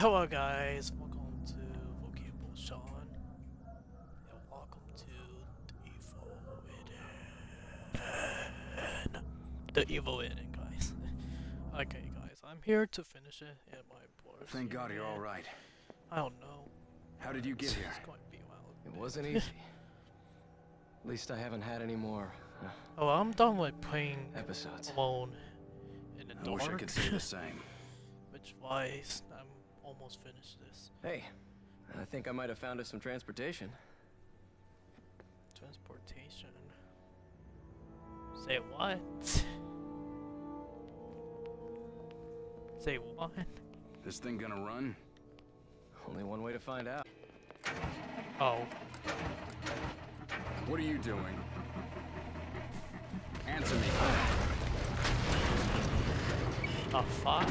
Hello guys, welcome to Vocable Sean, and welcome to the Evil Eden, guys. Okay guys, I'm here to finish it and my boss. Thank God you're alright. I don't know. How did you get here? It's going to be wild. It wasn't easy. At least I haven't had any more Oh, I'm done with playing episodes. alone in the I dark. wish I could say the same. Which wise, I'm almost finished this. Hey, I think I might have found us some transportation. Transportation. Say what? Say what? This thing gonna run? Only one way to find out. Oh. What are you doing? Answer me. Oh fuck.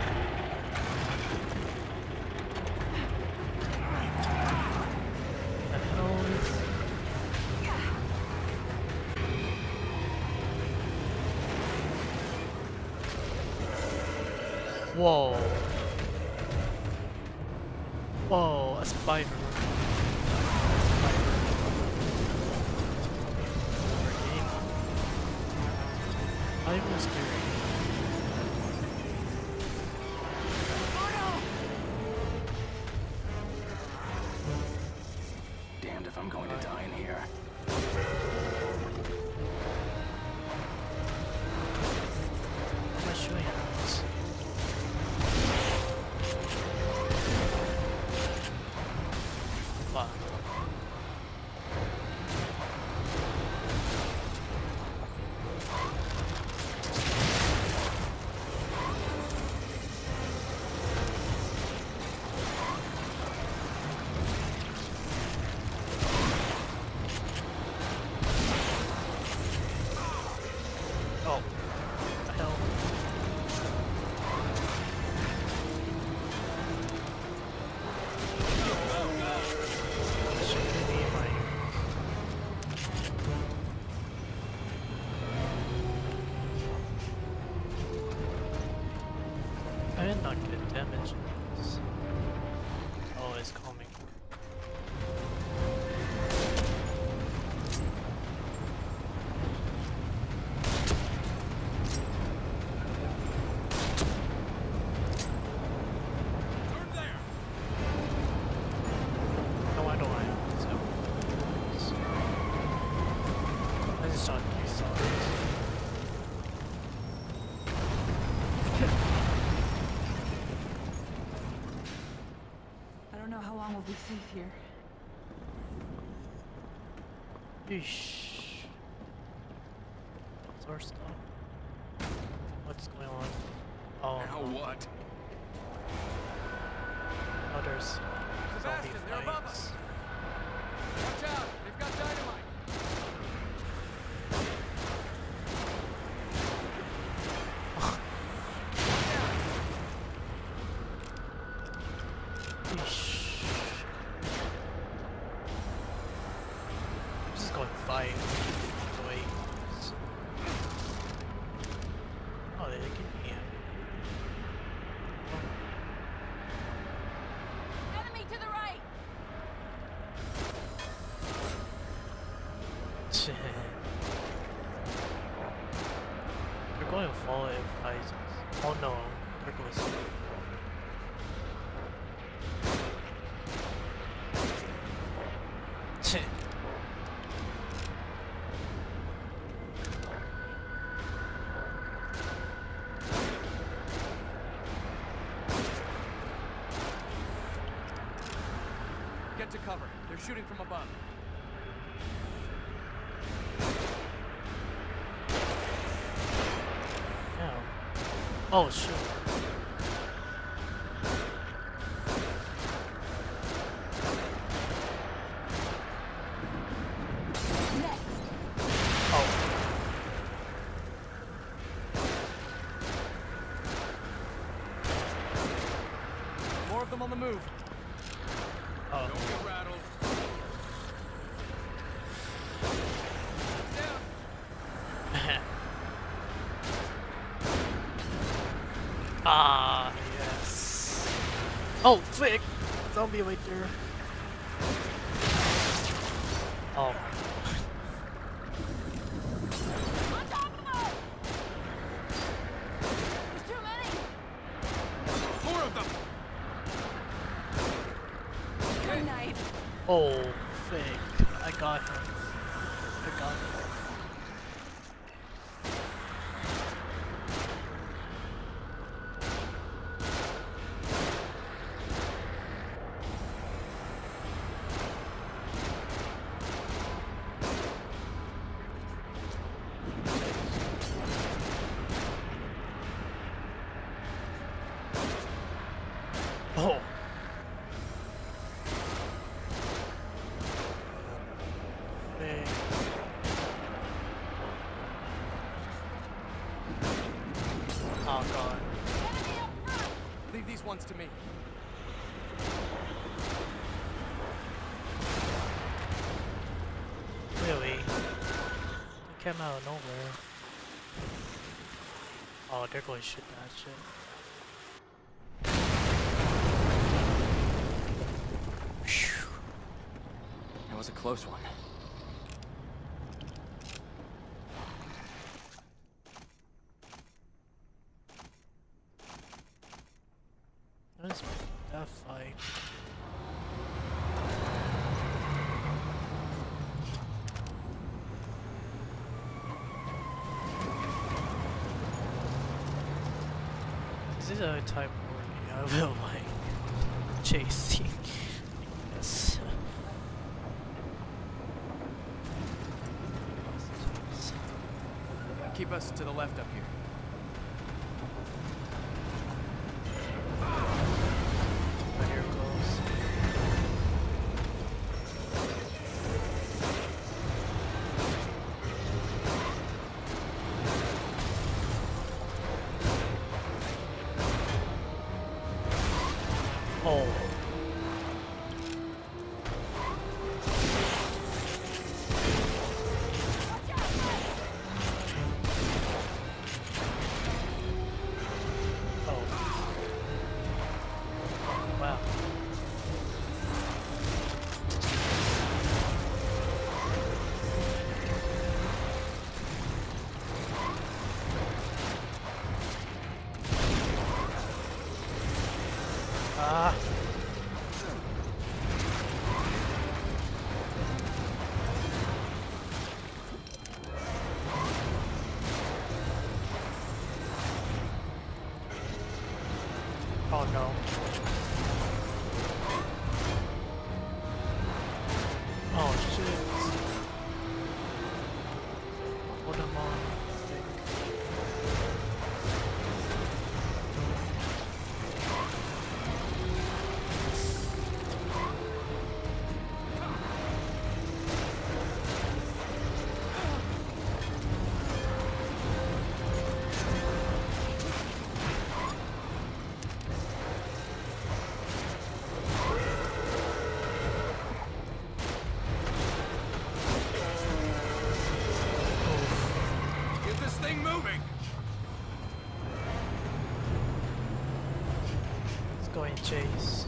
The hell is... Whoa. Whoa, a spider. I was scary. Damned if I'm going to die in here. How am I shooting at this? Fuck. Oh, the hell. Shouldn't be my... I did not get damage. Oh, it's coming. No, I don't like it. So. I just shot you songs. I don't know how long we'll be safe here. Yeesh. What's our stuff? What's going on? Oh, Now what? others. Sebastian, they're above us. Watch out, they've got dynamite. Yeesh. I'm just going to fight. Wait. Oh, they can hear. Enemy to the right! You're going to fall if I... Oh no, there goes... Get to cover. They're shooting from above. Yeah. Oh shit. Oh. More of them on the move. Oh. Don't get rattled. Down. Ah, yes. Oh, frick! Zombie right there. Oh. On top of them! There's too many! More of them! Good night. Oh, frick. I got him. I got him. Oh. Frick. Oh god. Enemy up front! Leave these ones to me. Really? They came out of nowhere. Oh, they're going to shoot that shit. Phew. That was a close one. Let's make that fight. This is a type where you have like chasing. Yes. Keep us to the left up here. Here it goes. Oh. Oh. Wow. Ah. Oh no. Oh shit. What am I? Get this thing moving! Let's go and chase.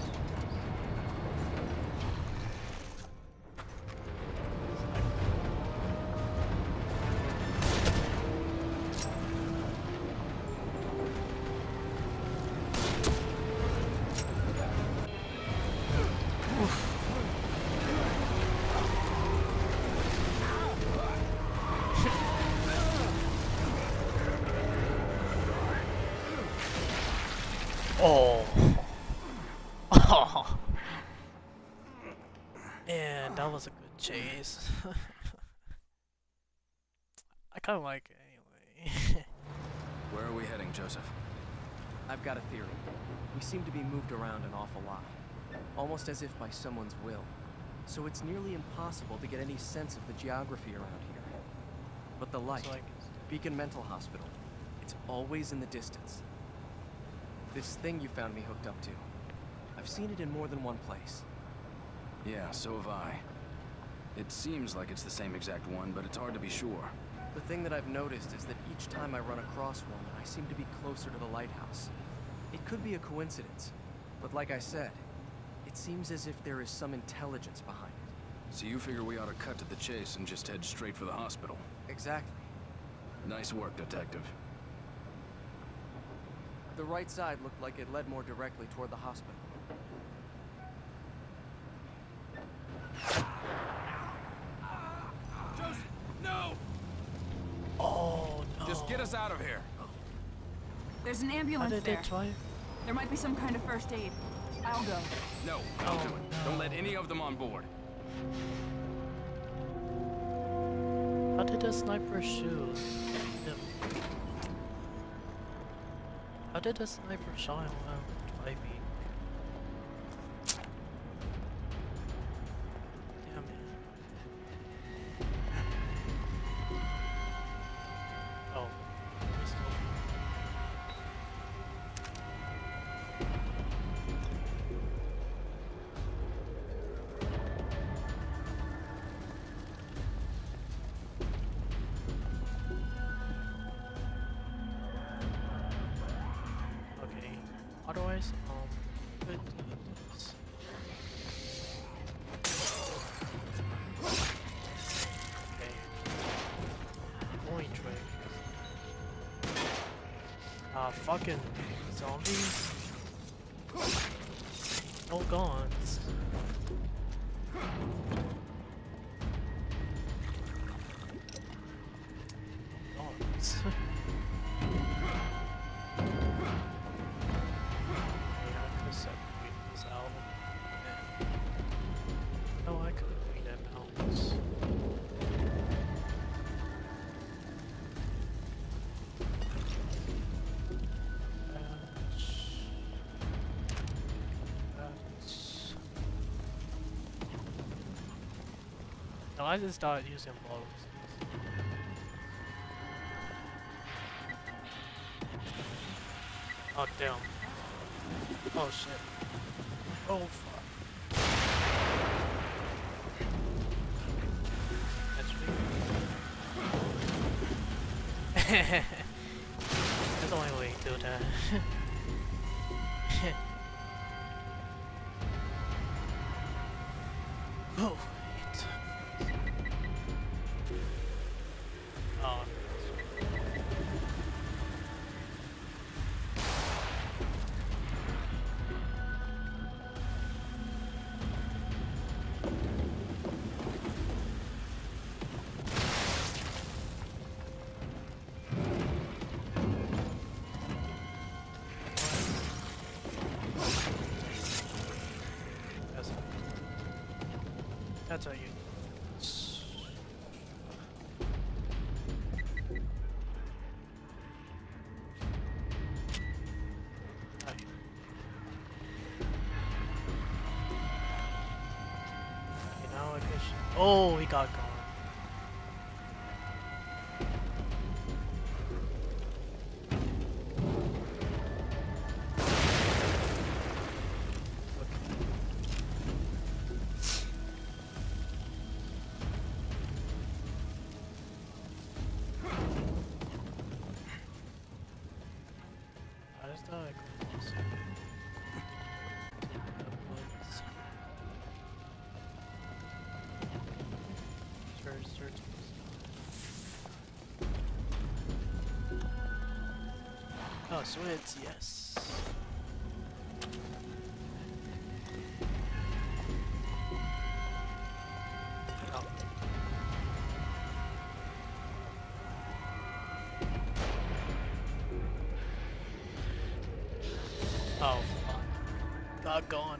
Oh. Oh. Man, that was a good chase. I kind of like it anyway. Where are we heading, Joseph? I've got a theory. We seem to be moved around an awful lot. Almost as if by someone's will. So it's nearly impossible to get any sense of the geography around here. But the light, It's like Beacon Mental Hospital, it's always in the distance. This thing you found me hooked up to, I've seen it in more than one place. Yeah, so have I. It seems like it's the same exact one, but it's hard to be sure. The thing that I've noticed is that each time I run across one, I seem to be closer to the lighthouse. It could be a coincidence, But like I said, it seems as if there is some intelligence behind it. So you figure we ought to cut to the chase and just head straight for the hospital? Exactly. Nice work, Detective. The right side looked like it led more directly toward the hospital. Joseph, no! Oh no. Just get us out of here. There's an How ambulance did there. they try? There might be some kind of first aid. I'll go. No, don't Oh, do it. no. Don't let any of them on board. How did the sniper shoot him? How did the sniper shot him while driving? Damn it. Oh. we're still- Okay. Otherwise, could do this. Okay. Point trick. Fucking zombies. No guns. Guns. I could separate this out. No, I could read them out. No, I just started using bows. Oh damn. Oh shit. Oh fuck. That's me. That's the only way to do that. Oh, it. Oh. That's how you. Hi. Okay, now I can. Oh, he got gone. How does that close? Search. Oh, switch, yes. Oh. Oh, fuck. Got gone.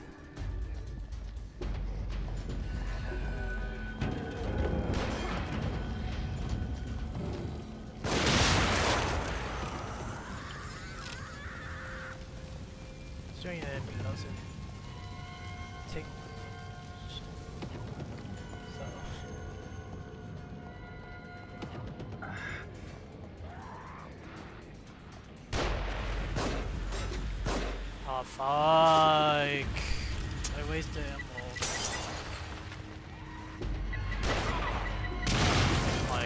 Strange that it doesn't take much. So. Oh, fuck. I wasted ammo. Like.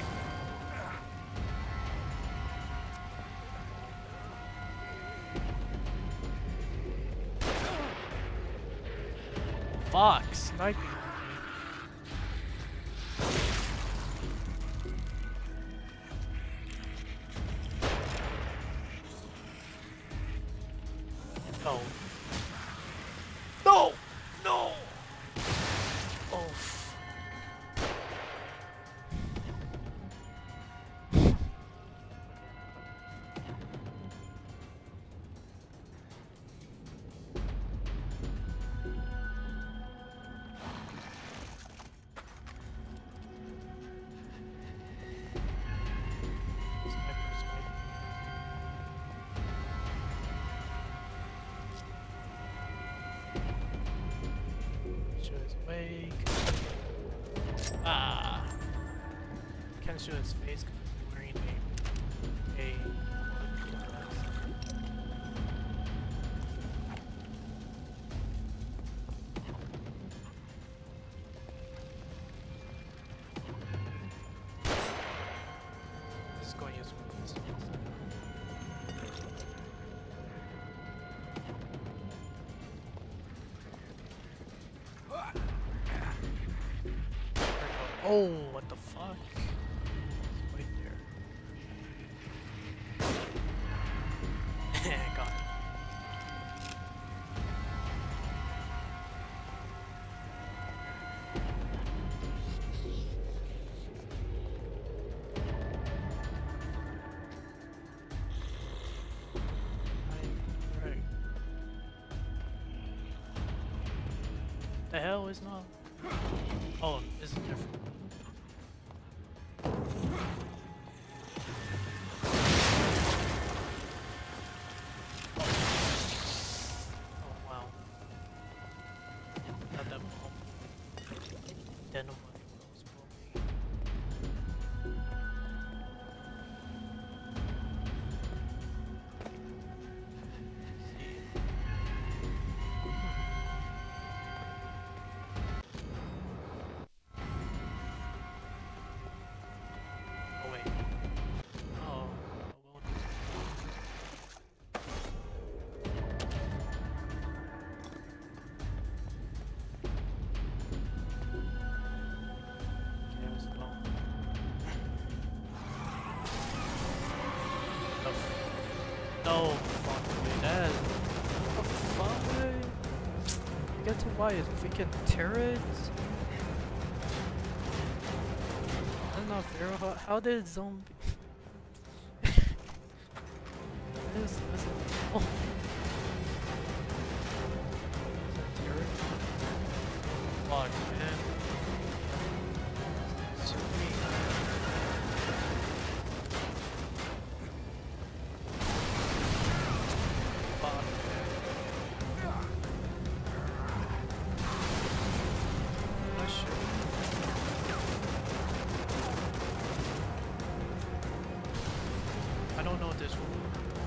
fuck? Sniping on me. No. No! No! Oh. Awake. Ah! Can't show his face because he's wearing a just going to use one of these things. Oh, what the fuck? It's right there. Got it. Right. The hell is not? Oh, this is different. No fucking that. What the fuck? You get to buy a freaking turret? That's not fair. How did zombie? This oh. Turret? Fuck, man. So weak. I don't know this one.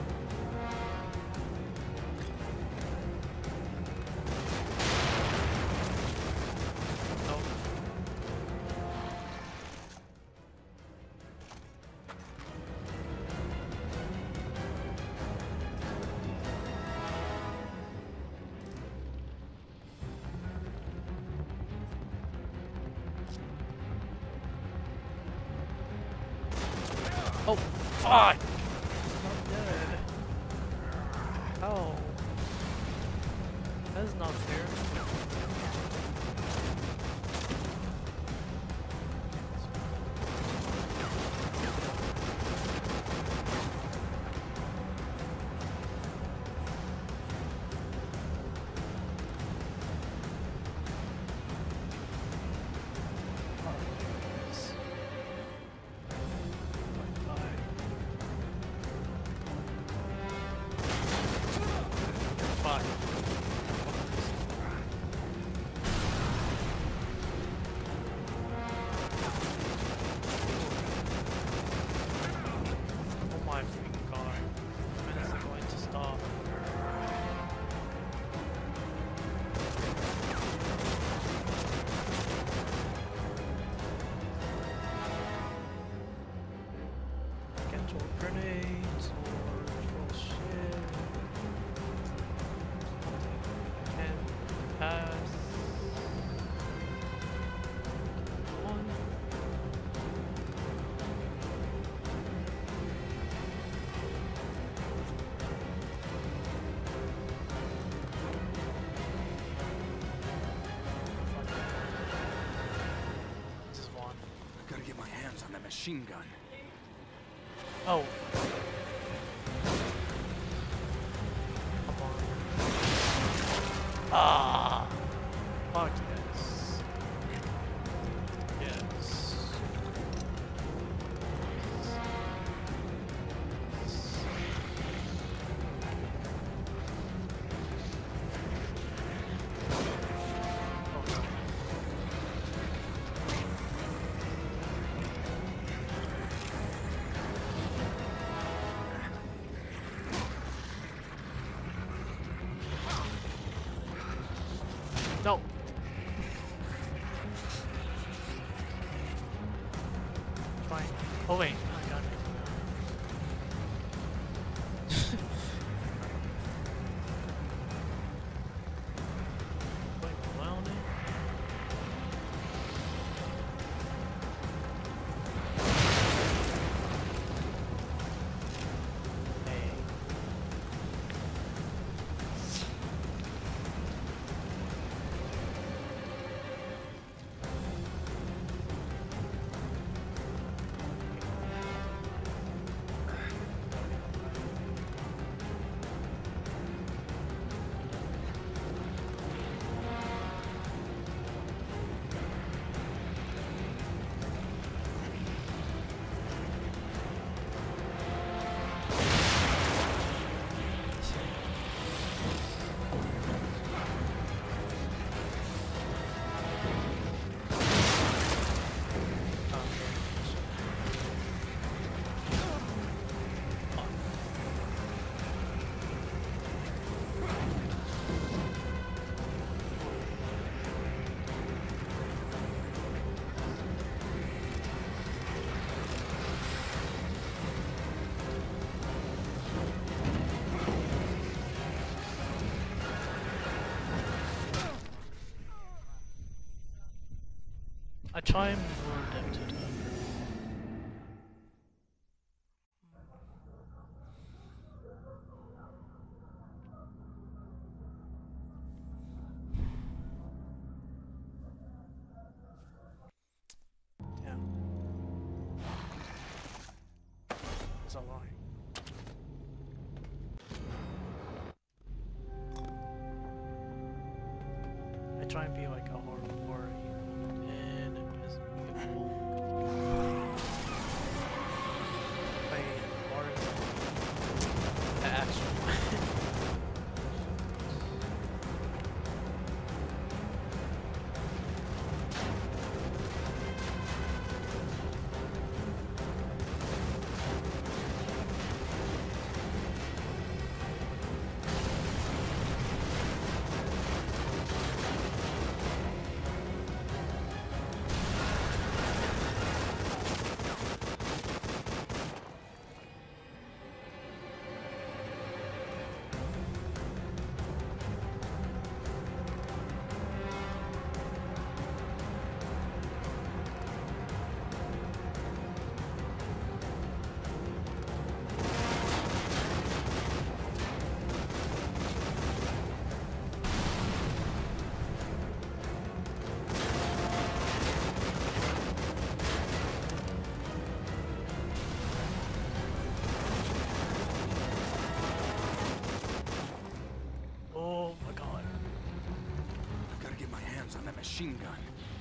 Nope. Oh, fuck! Oh, that is not fair. Fuck. machine gun. Oh. Come on. Ah. Fuck yes. Yes. No. Fine. Oh wait, I got it. Going around it. Hey. I try and lure them to the yeah. It's a lie. I try and be like a horror and it's play horror action. Oh my god. I've got to get my hands on that machine gun.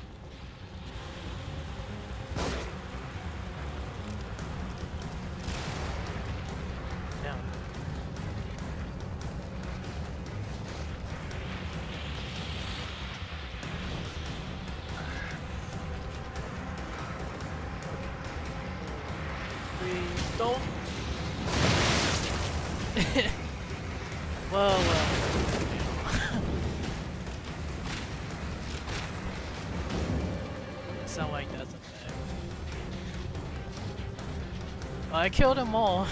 Down. Please don't. Well. Sound like that's a fact. I killed them all.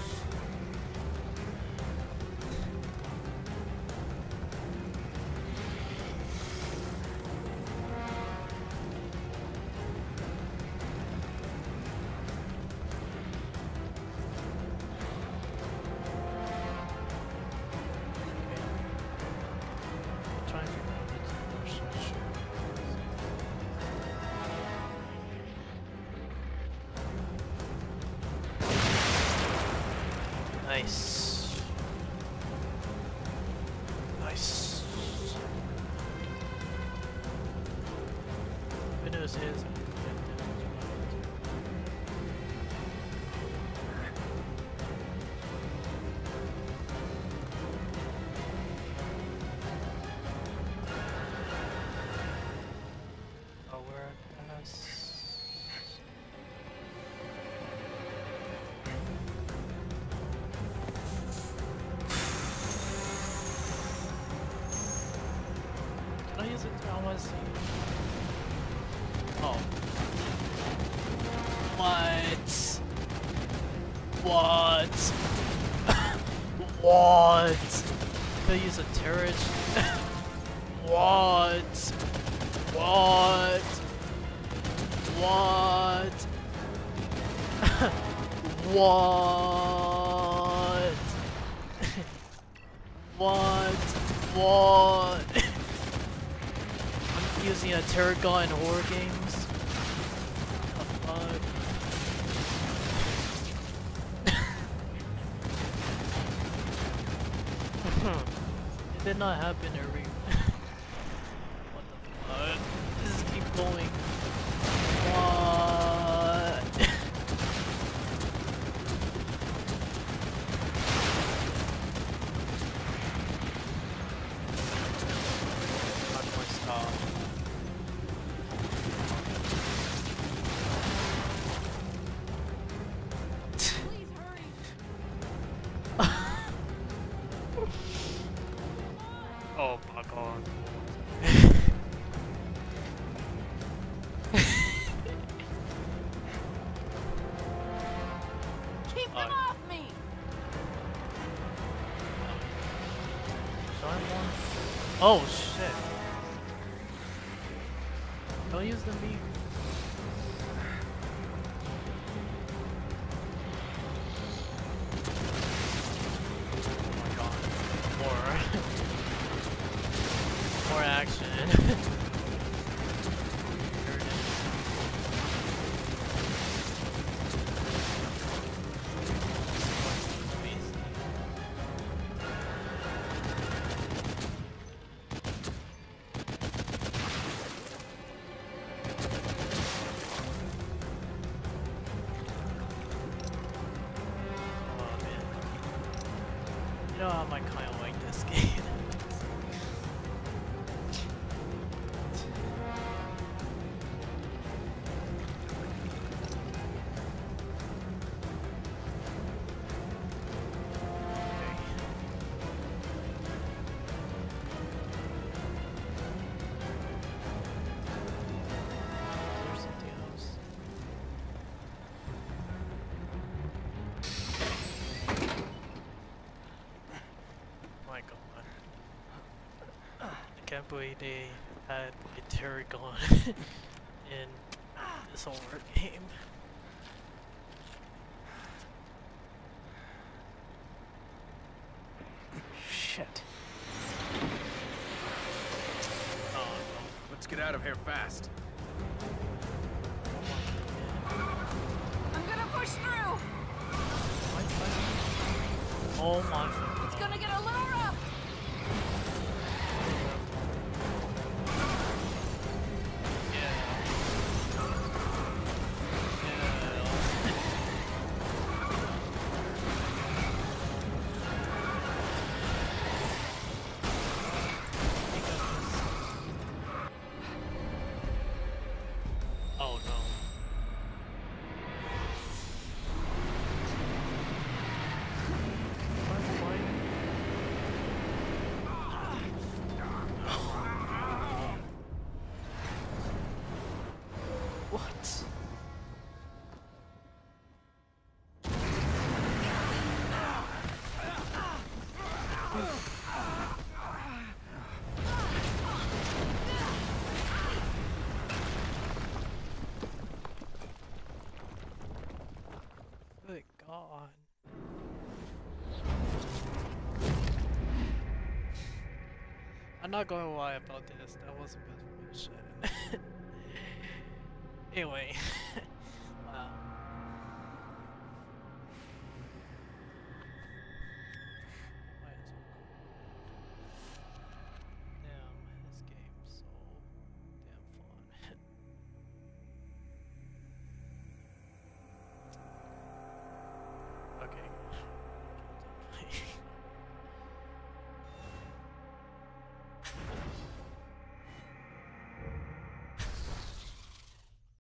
Trying to figure out which section. is. Oh, we're at this. Can I use it to almost see? Oh. What? What? What? Can I use a turret? What? What? What? What? What? What? I'm using a turret gun in horror games. The fuck? It did not happen every. What the fuck? Just keep going. What? How do I stop? Please hurry. Oh my god. Keep them off me. Oh shit. Don't use the meat. Oh my god. More action. Here it is. Amazing. Oh man. You know, I might kind of like this game. There's something else. My god. I can't believe they had a terror gun in this horror game. Shit. Oh no. Let's get out of here fast. I'm gonna push through. Oh my It's gonna get a little rough. Oh no. Am I flying? What? Good God. I'm not gonna lie about this, that wasn't good shit. Anyway.